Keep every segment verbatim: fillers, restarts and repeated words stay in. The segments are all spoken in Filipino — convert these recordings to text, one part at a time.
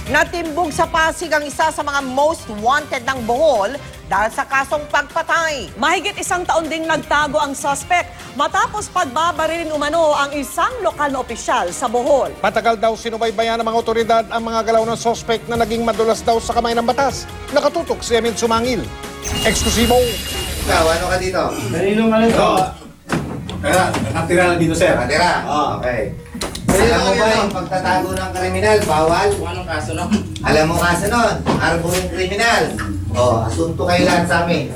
Natimbog sa Pasig ang isa sa mga most wanted ng Bohol dahil sa kasong pagpatay. Mahigit isang taon ding nagtago ang suspect matapos pagbabarilin umano ang isang lokal na opisyal sa Bohol. Patagal daw sinubaybayan ng mga otoridad ang mga galaw ng suspect na naging madulas daw sa kamay ng batas. Nakatutok si Emil Sumangil. Eksklusibo. Ikaw, ano ka dito? Kanino ka lang ito? Kaya, nakatira lang dito, sir. Nakatira? Oo. Okay. Alam mo ba yung pagtatago ng kriminal, bawal? Anong kaso nun? Alam mo kaso nun, arbuing kriminal. O, asunto kayo lahat sa amin.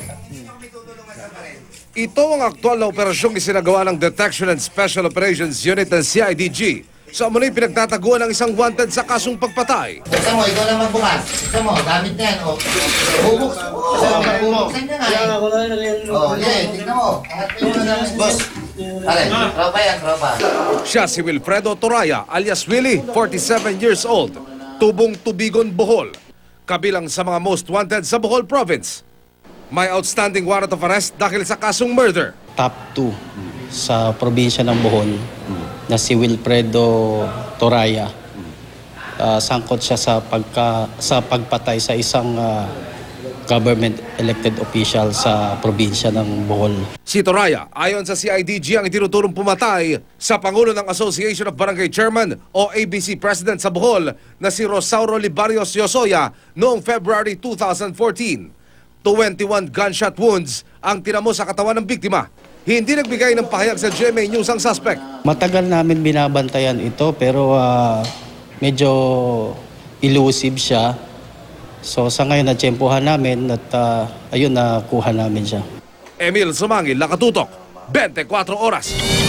Ito ang aktual na operasyong isinagawa ng Detection and Special Operations Unit ng C I D G sa umuloy pinagtataguan ng isang wanted sa kasong pagpatay. Buksan mo, ikaw lang magbukas. Buksan mo, gamit na yan. O, bubuksan mo. Bubuksan ka nga eh. O, yan, tignan mo. Boss. Alay, tropa yan, tropa. Siya si Wilfredo Toraya alias Willie, forty-seven years old, Tubong Tubigon, Bohol. Kabilang sa mga most wanted sa Bohol Province. May outstanding warrant of arrest dahil sa kasong murder. Top two sa probinsya ng Bohol na si Wilfredo Toraya. Uh, sangkot siya sa pagka sa pagpatay sa isang uh, government elected official sa probinsya ng Bohol. Si Toraya, ayon sa C I D G, ang itinuturong pumatay sa Pangulo ng Association of Barangay Chairman o A B C President sa Bohol na si Rosauro Libarios Yosoya noong February two thousand fourteen. twenty-one gunshot wounds ang tinamo sa katawan ng biktima. Hindi nagbigay ng pahayag sa G M A News ang suspect. Matagal namin binabantayan ito pero uh, medyo elusive siya. So sa ngayon natsyempohan namin at uh, ayun nakuha namin siya. Emil Sumangil, Nakatutok, twenty-four oras.